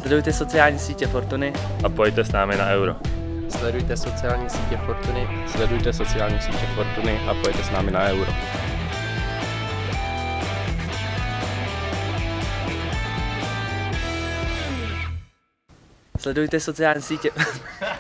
Sledujte sociální sítě Fortuny a pojďte s námi na euro. Sledujte sociální sítě Fortuny. Sledujte sociální sítě Fortuny a pojďte s námi na euro. Sledujte sociální sítě